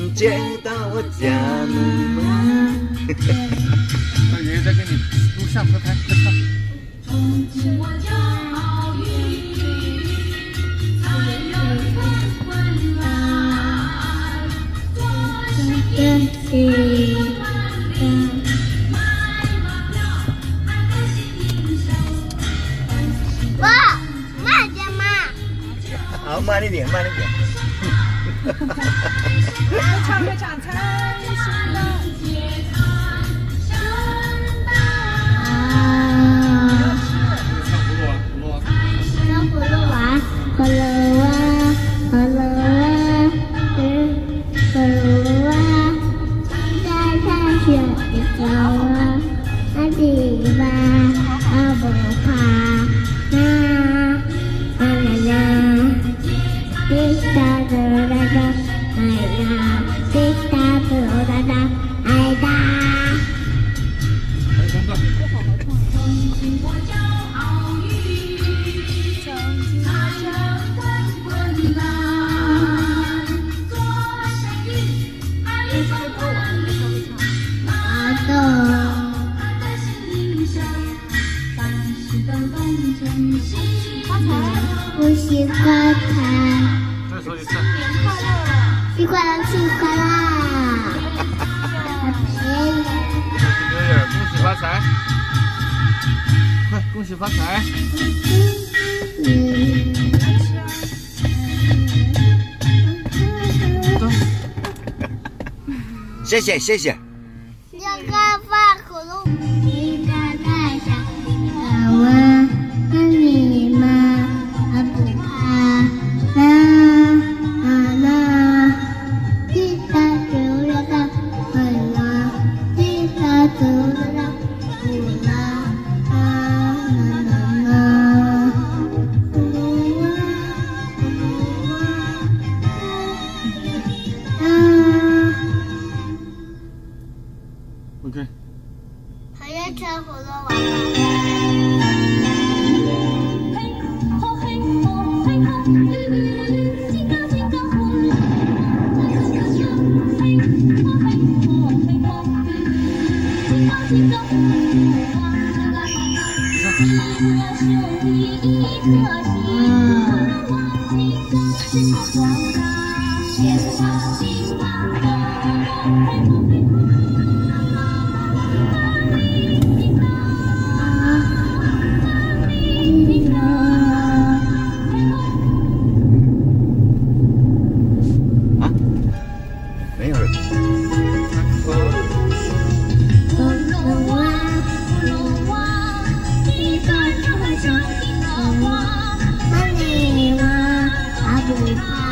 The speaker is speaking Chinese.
接到我家门。 那爷爷在给你录像拍拍，快唱。 爸，慢点嘛。 好，慢一点，慢一点。 唱个唱才行了。 葫芦娃，葫芦娃，葫芦娃，葫芦娃，在大雪里走啊，阿迪吧，阿不怕，啦啦啦啦，滴答嘟啦哒，哎呀，滴答嘟啦哒，哎哒。我喜欢它。 再说一次。 喜欢了，喜欢啦！ 牛眼，恭喜发财！快，恭喜发财！ 谢谢谢谢。 要开发葫芦。你在台上，我和你吗？我不怕。啦啦啦，滴答嘟啦哒，啦啦，滴答嘟啦哒，呼啦啦啦啦，呼噜哇，呼噜哇。 OK。 还要唱葫芦娃吗？ 没有人。 阿你吗？阿不怕。